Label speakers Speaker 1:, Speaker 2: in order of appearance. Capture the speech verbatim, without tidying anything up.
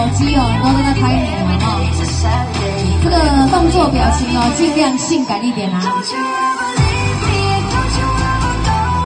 Speaker 1: 机哦，都在那拍你哦，这个动作表情哦，尽量性感一点啊。